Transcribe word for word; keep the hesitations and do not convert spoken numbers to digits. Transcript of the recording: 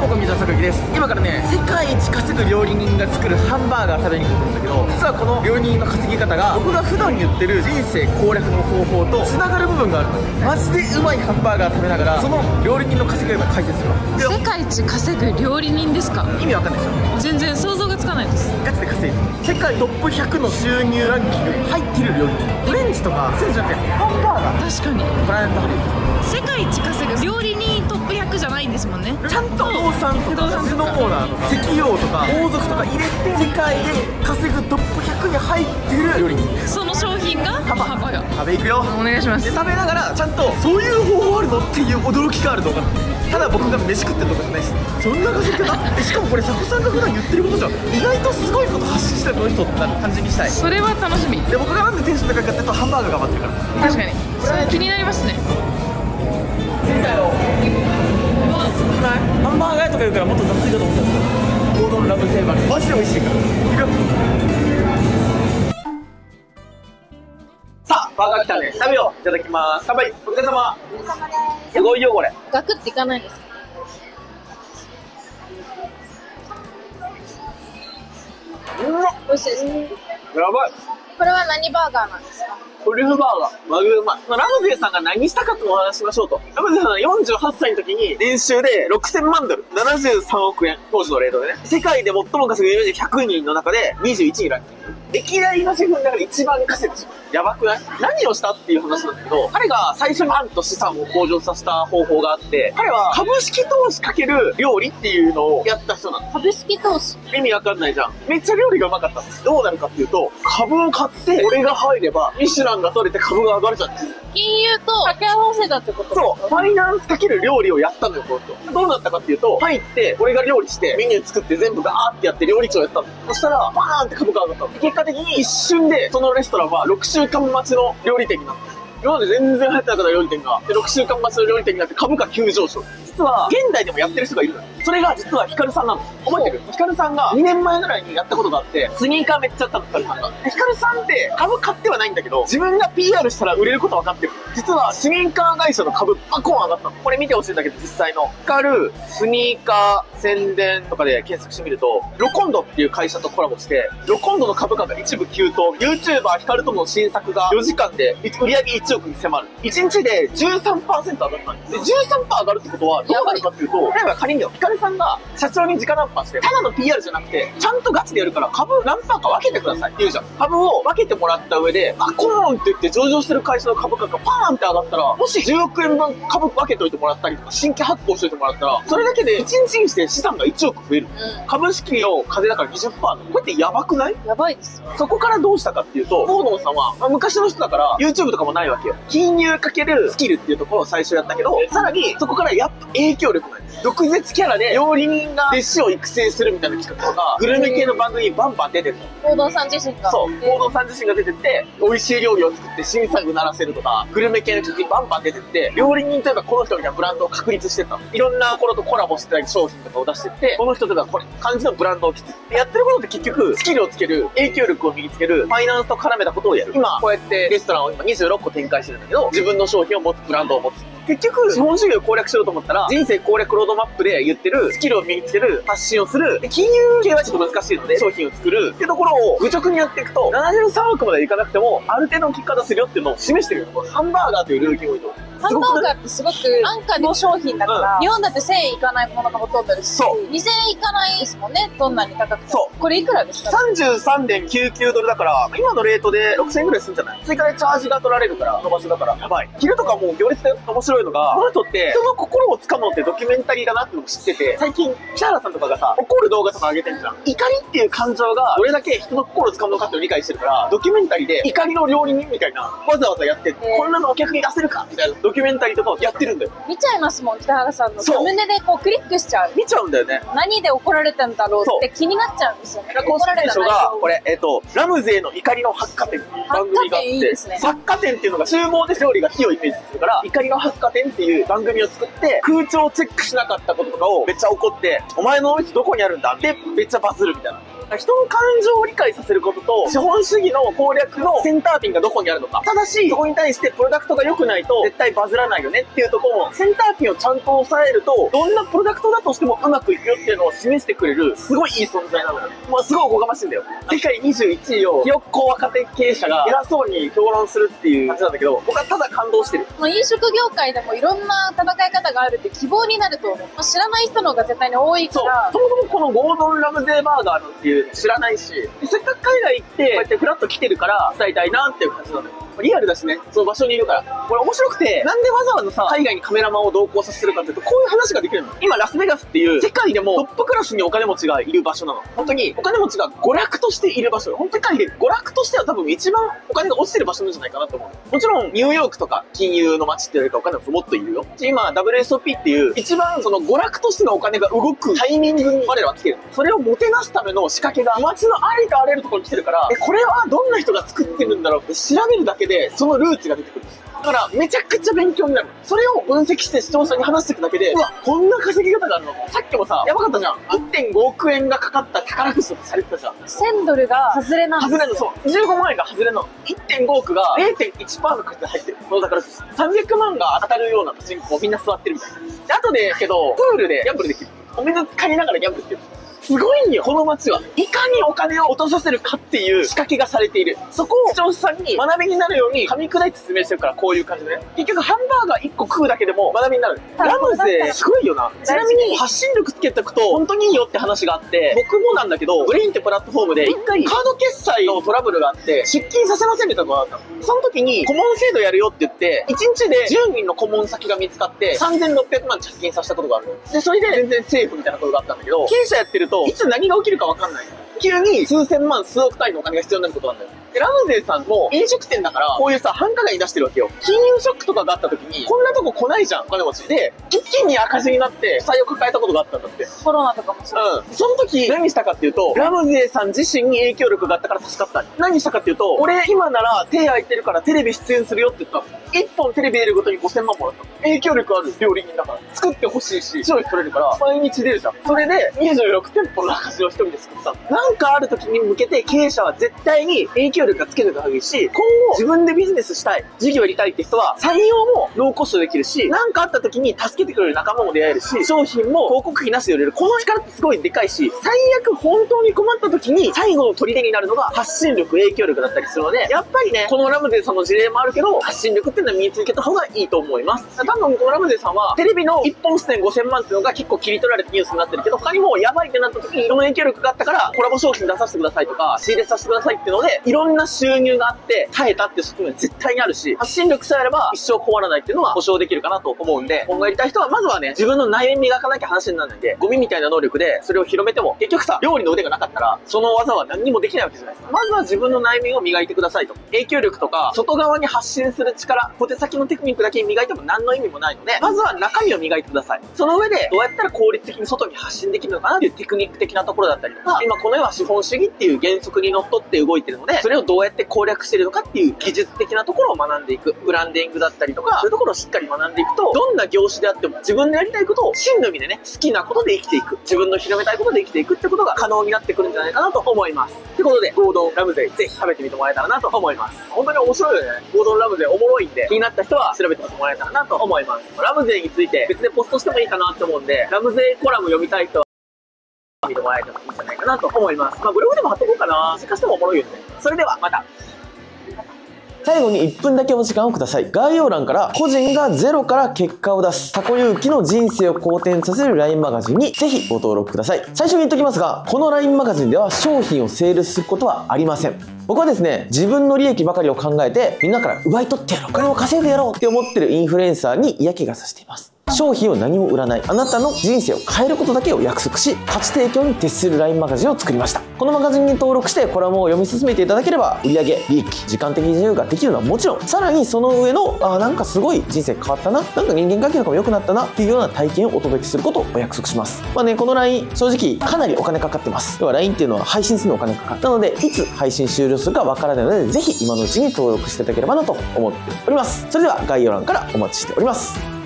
も水田榊です。今からね、世界一稼ぐ料理人が作るハンバーガー食べに行こうと思うんだけど、実はこの料理人の稼ぎ方が僕が普段言ってる人生攻略の方法と繋がる部分があるの。マジでうまいハンバーガー食べながらその料理人の稼ぎ方を解説するわ。 世界一稼ぐ料理人ですか？ 意味わかんないでしょ。 全然想像がつかないです。 ガチで稼いでる世界トップひゃくの収入ランキングに入ってる料理人。フレンチとかそうじゃなくてハンバーガー、 確かにブライアントハリー。 世界一稼ぐ料理人トップひゃくじゃないんですもんね。 ちゃんと不動産とかカジノオーナーとか石油王とか王族とか入れて世界で稼ぐトップひゃくに入ってる料理人。 その商品がハンバーガー。 食べ行くよ。 お願いします。 で食べながらちゃんとそういう方法あるのっていう驚きがある動画。ただ僕が飯食ってるとかじゃないし、そんな稼ぎ方えしかもこれ佐古さんが普段言ってることじゃん、意外とすごいこと発信してるこの人ってなる感じにしたい。 それは楽しみ。 で僕がなんでテンション高いかっていうとハンバーガー頑張ってるから。 確かにそれ気になりますね。 ハンバーガーとか言うからもっと雑いかと思ったんですよ。ゴードンラブセーバーマジで美味しいから。さあバーガー来たね。食べよう。いただきます。乾杯。お疲れ様。 お疲れ様です。 すごいよこれ。 ガクっていかないですか？美味しいですか？ やばい。 これは何バーガーなんですか？ トリュフバーガー、マグロうまい。まあ、ラムゼーさんが何したかとお話ししましょうと。ラムゼーさんはよんじゅうはっさいの時に年収でろくせんまんドル、ななじゅうさんおくえん、当時のレートでね。世界で最も稼ぐ有名人ひゃくにんの中でにじゅういちいにランキング。歴代のシェフの中で一番稼いでしまう。やばくない？何をしたっていう話なんだけど、彼が最初にあんと資産を向上させた方法があって、彼は株式投資かける料理っていうのをやった人なの。 株式投資。 意味わかんないじゃん。めっちゃ料理がうまかったんです。どうなるかっていうと、株を買って俺が入ればミシュランが取れて株が上がるじゃん。 金融と掛け合わせたってことですか？ そう、ファイナンスかける料理をやったのよ、この人。どうなったかっていうと、入って、俺が料理して、メニュー作って全部ガーってやって料理長やったの。そしたら、バーンって株価上がったの。結果的に一瞬で、そのレストランはろくしゅうかん待ちの料理店になった。今まで全然流行ってなかった料理店が、でろくしゅうかん待ちの料理店になって株価急上昇。実は、現代でもやってる人がいるのよ。それが実はヒカルさんなの。覚えてる？ヒカルさんがにねんまえぐらいにやったことがあって、スニーカーめっちゃやったの、ヒカルさんが。ヒカルさんって株買ってはないんだけど、自分が ピーアール したら売れること分かってる。実はスニーカー会社の株パコーン上がったの。これ見てほしいんだけど、実際の。ヒカル、スニーカー、宣伝とかで検索してみると、ロコンドっていう会社とコラボして、ロコンドの株価が一部急騰、YouTuber ヒカルとの新作がよじかんで売り上げいちおくに迫る。いちにちで じゅうさんパーセント 上がったんです。で、じゅうさんパーセント 上がるってことは、どうなるかっていうと、例えば仮によ、ヒカルさんが社長に直談判して、ただの ピーアール じゃなくて、ちゃんとガチでやるから株何パーか分けてくださいって言うじゃん。株を分けてもらった上で、パコーンって言って上場してる会社の株価がパーンって上がったら、もしじゅうおくえんぶん株分けといてもらったりとか、新規発行しといてもらったら、それだけでいちにちにして資産がいちおく増える。うん、株式の風だから にじゅっパーセント。これってやばくない？ やばいですよ。 そこからどうしたかっていうと、ゴードンさんは、まあ、昔の人だから、YouTube とかもないわけよ。金融かけるスキルっていうところを最初やったけど、さらにそこからやっぱ影響力なんです。毒舌キャラで料理人が弟子を育成するみたいな企画とか、グルメ系の番組にバンバン出てるの。 ゴードンさん自身が。 そう、ゴードンさん自身が出てって、美味しい料理を作って新作鳴らせるとか、グルメ系の企画にバンバン出てって、料理人といえばこの人みたいなブランドを確立してったの。いろんなところとコラボしてたり商品とかを出してって、この人とかこれ感じのブランドを築く。やってることって結局、スキルをつける、影響力を身につける、ファイナンスと絡めたことをやる。今、こうやってレストランを今にじゅうろっこ展開してるんだけど、自分の商品を持つ、ブランドを持つ。結局、資本主義を攻略しようと思ったら、人生攻略ロードマップで言ってる、スキルを身につける、発信をする、で金融系はちょっと難しいので、商品を作るってところを愚直にやっていくと、ななじゅうさんおくまでいかなくても、ある程度の結果出せるよっていうのを示してるよ。ハンバーガーという領域においては。 ハンバーガーってすごく安価の商品だから、うん、日本だってせんえんいかないものがほとんどですし、にせんえんいかないですもんね、どんなに高くて。そう。これいくらですか？ さんじゅうさんてんきゅうきゅうドルだから、今のレートでろくせんえんぐらいするんじゃない？追加でチャージが取られるから、この場所だから。やばい。昼とかもう行列で面白いのが、この人って人の心を掴むのってドキュメンタリーだなってのを知ってて、最近、北原さんとかがさ、怒る動画とか上げてんじゃん。怒りっていう感情がどれだけ人の心を掴むのかっていうのを理解してるから、ドキュメンタリーで怒りの料理人みたいな、わざわざやって、こんなのお客に出せるかみたいなドキュメンタリーとかをやってるんだよ。 見ちゃいますもん、北原さんの。サムネでこうクリックしちゃう。 見ちゃうんだよね。 何で怒られたんだろうって気になっちゃうんですよね。 公式名称が、これ、えっと、ラムゼーの怒りの発火店っていう番組があって、いいですね、発火店っていうのが厨房で料理が火をイメージするから、怒りの発火店っていう番組を作って、空調チェックしなかったこととかをめっちゃ怒って、お前のオフィスどこにあるんだってめっちゃバズるみたいな。 人の感情を理解させることと、資本主義の攻略のセンターピンがどこにあるのか。ただし、そこに対してプロダクトが良くないと絶対バズらないよねっていうところを、センターピンをちゃんと抑えると、どんなプロダクトだとしてもうまくいくよっていうのを示してくれる、すごいいい存在なのよ。まあすごいおこがましいんだよ。世界にじゅういちいをひよっこ若手経営者が偉そうに評論するっていう感じなんだけど、僕はただ感動してる。 まあ飲食業界でもいろんな戦い方があるって希望になると思う。まあ、知らない人の方が絶対に多いから。 そう。そもそもこのゴードン・ラムゼーバーガーなんていう知らないし、せっかく海外行って、こうやってフラッと来てるから伝えたいなっていう感じなのよ。リアルだしね、その場所にいるから。これ面白くて、なんでわざわざさ、海外にカメラマンを同行させてるかっていうと、こういう話ができるの。今、ラスベガスっていう世界でもトップクラスにお金持ちがいる場所なの。本当に、お金持ちが娯楽としている場所。本当に世界で娯楽としては多分一番お金が落ちてる場所なんじゃないかなと思う。もちろん、ニューヨークとか金融の街って言われるかお金持ちもっといるよ。今、ダブリューエスオーピー っていう一番その娯楽としてのお金が動くタイミングに我らは来てる。それをもてなすための仕掛けが街のありとあらゆるところに来てるから、え、これはどんな人が作ってるんだろうって調べるだけで、そのルーツが出てくる。だから、めちゃくちゃ勉強になる。それを分析して視聴者に話していくだけで、うわ、こんな稼ぎ方があるの。さっきもさ、やばかったじゃん。いってんごおくえんがかかった宝くじとかされてたじゃん。 せんドルが外れなんですよ。 外れの、そう。じゅうごまんえんが外れの。いってんごおくが れいてんいちパーセント の確率で入ってる。この宝くじ。さんびゃくまんが当たるようなパチンコをみんな座ってるみたいな。で、後で、けど、プールでギャンブルできる。お水借りながらギャンブルできる。すごいんよ、この街は。いかにお金を落とさせるかっていう仕掛けがされている。そこを視聴者さんに学びになるように噛み砕いて説明してるから、こういう感じでね。結局ハンバーガーいっこ食うだけでも学びになる。ラムゼすごいよな。ちなみに発信力つけておくと本当にいいよって話があって、僕もなんだけど、ブレインってプラットフォームで一回カード決済のトラブルがあって、出金させませんみたいなのがあった。その時に顧問制度やるよって言って、いちにちでじゅうにんの顧問先が見つかって、さんぜんろっぴゃくまん着金させたことがあるの。で、それで全然セーフみたいなことがあったんだけど、経営者やってると、いつ何が起きるかわかんない。急に数千万、数億単位のお金が必要になることなんだよ。で、ラムゼーさんも飲食店だから、こういうさ、繁華街に出してるわけよ。金融ショックとかがあった時に、こんなとこ来ないじゃん、お金持ち。で、一気に赤字になって、負債を抱えたことがあったんだって。 コロナとかもそう。 うん。その時、何したかっていうと、ラムゼーさん自身に影響力があったから助かった。何したかっていうと、俺今なら手空いてるからテレビ出演するよって言ったの。一本テレビ出るごとにごせんまんもらったの。影響力ある料理人だから。作ってほしいし、視聴率取れるから、毎日出るじゃん。それで、にじゅうろくてんぽの赤字を一人で作ったの。なんかある時に向けて経営者は絶対に影響力がつけてた方がいいし、今後自分でビジネスしたい、事業やりたいって人は採用もローコストできるし、なんかあった時に助けてくれる仲間も出会えるし、商品も広告費なしで売れる。この力ってすごいでかいし、最悪本当に困った時に最後の砦になるのが発信力、影響力だったりするので、やっぱりね、このラムゼーさんの事例もあるけど、発信力っていうのは身につけた方がいいと思います。多分このラムゼーさんは、テレビのいっぽん出演ごせんまんっていうのが結構切り取られてニュースになってるけど、他にもやばいってなった時に、その影響力があったから、コラボ商品出させてくださいとか、仕入れさせてくださいっていうので、いろんな収入があって耐えたっていう側面は絶対にあるし、発信力さえあれば一生困らないっていうのは保証できるかなと思うんで、今後やりたい人はまずはね、自分の内面磨かなきゃ話にならないんで、ゴミみたいな能力でそれを広めても、結局さ、料理の腕がなかったら、その技は何にもできないわけじゃないですか。まずは自分の内面を磨いてくださいと。影響力とか、外側に発信する力、小手先のテクニックだけ磨いても何の意味もないので、まずは中身を磨いてください。その上で、どうやったら効率的に外に発信できるのかなっていうテクニック的なところだったりとか、今この世は資本主義っていう原則にのっとって動いてるので、それをどうやって攻略してるのかっていう技術的なところを学んでいく。ブランディングだったりとか、そういうところをしっかり学んでいくと、どんな業種であっても自分のやりたいことを真の意味でね、好きなことで生きていく。自分の広めたいことで生きていくってことが可能になってくるんじゃないかなと思います。ということで、ゴードンラムゼぜひ食べてみてもらえたらなと思います。本当に面白いよね。ゴードンラムゼおもろいんで、気になった人は調べてみてもらえたらなと思います。ラムゼについて別でポストしてもいいかなって思うんで、ラムゼコラム読みたい人は見てもらえたらいいんじゃないかなと思います。まあ、ブログでも貼っとこうかな。しかしてもおもろいよね。それではまた。 最後にいっぷんだけお時間をください。概要欄から個人がゼロから結果を出すタコ勇気の人生を好転させる ライン マガジンにぜひご登録ください。最初に言っときますが、この ライン マガジンでは商品をセールスすることはありません。僕はですね、自分の利益ばかりを考えてみんなから奪い取ってやろう、お金を稼いでやろうって思ってるインフルエンサーに嫌気がさしています。商品を何も売らない、あなたの人生を変えることだけを約束し、価値提供に徹する ライン マガジンを作りました。このマガジンに登録してコラムを読み進めていただければ、売上、利益、時間的自由ができるのはもちろん、さらにその上の、あ、なんかすごい人生変わったな、なんか人間関係とかも良くなったなっていうような体験をお届けすることをお約束します。まあね、この ライン、正直かなりお金かかってます。要は ライン っていうのは配信するのお金かかる。なので、いつ配信終了するかわからないので、ぜひ今のうちに登録していただければなと思っております。それでは概要欄からお待ちしております。